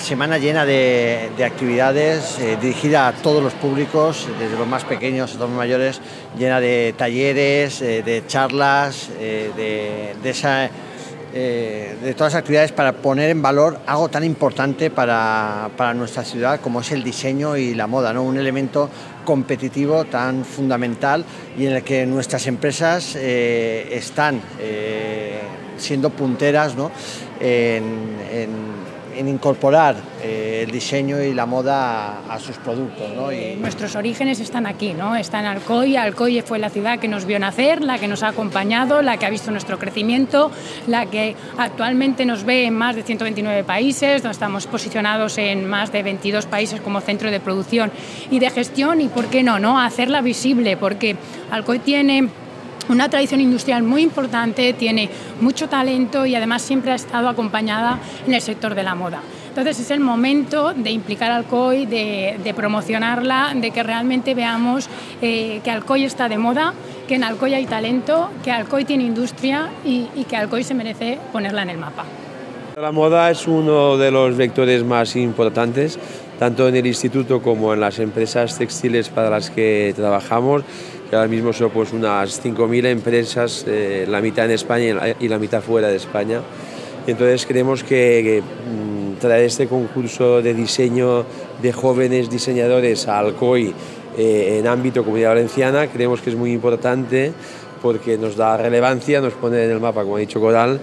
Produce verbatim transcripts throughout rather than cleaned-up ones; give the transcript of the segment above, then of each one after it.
semana llena de, de actividades eh, dirigida a todos los públicos, desde los más pequeños hasta los mayores, llena de talleres, eh, de charlas, eh, de, de, esa, eh, de todas las actividades para poner en valor algo tan importante para, para nuestra ciudad como es el diseño y la moda, ¿no? Un elemento competitivo tan fundamental y en el que nuestras empresas eh, están eh, siendo punteras, ¿no? en, en en incorporar eh, el diseño y la moda a, a sus productos, ¿no? Y nuestros orígenes están aquí, ¿no? Está en Alcoy. Alcoy fue la ciudad que nos vio nacer, la que nos ha acompañado, la que ha visto nuestro crecimiento, la que actualmente nos ve en más de ciento veintinueve países, donde estamos posicionados en más de veintidós países como centro de producción y de gestión, y por qué no, ¿no? Hacerla visible, porque Alcoy tiene una tradición industrial muy importante, tiene mucho talento y además siempre ha estado acompañada en el sector de la moda. Entonces es el momento de implicar a Alcoy, de, de promocionarla, de que realmente veamos eh, que Alcoy está de moda, que en Alcoy hay talento, que Alcoy tiene industria y, y que Alcoy se merece ponerla en el mapa. La moda es uno de los vectores más importantes, tanto en el instituto como en las empresas textiles para las que trabajamos, que ahora mismo son pues unas cinco mil empresas, eh, la mitad en España y la mitad fuera de España. Y entonces creemos que, que mmm, traer este concurso de diseño de jóvenes diseñadores a Alcoy eh, en ámbito Comunidad Valenciana, creemos que es muy importante porque nos da relevancia, nos pone en el mapa, como ha dicho Coral.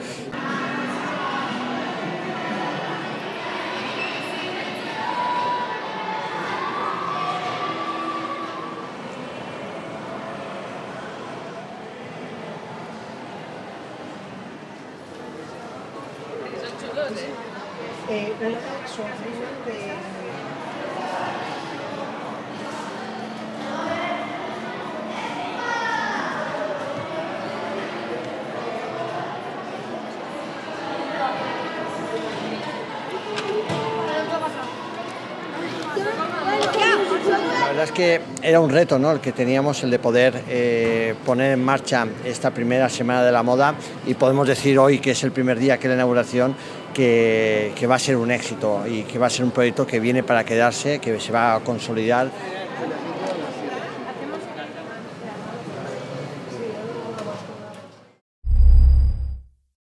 Eh, son de... La verdad es que era un reto, ¿no? El que teníamos, el de poder eh, poner en marcha esta primera semana de la moda, y podemos decir hoy, que es el primer día, que es la inauguración, que, que va a ser un éxito y que va a ser un proyecto que viene para quedarse, que se va a consolidar